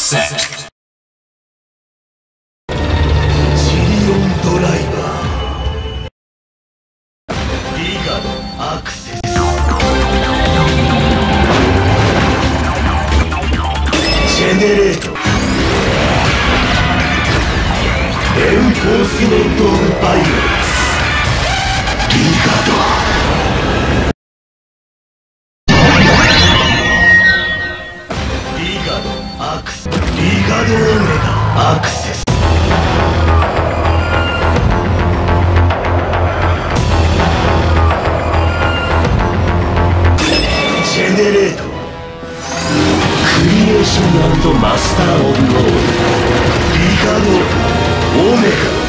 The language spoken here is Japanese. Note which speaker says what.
Speaker 1: set.
Speaker 2: ジリオンドライバー、リガドアクセス、ジェネレート、エンフォースメント・オブ・バイオレンス、リガド。リガドオメガアクセス、ジェネレート、クリエーション&マスター・オブ・ロード、リガドオメガ。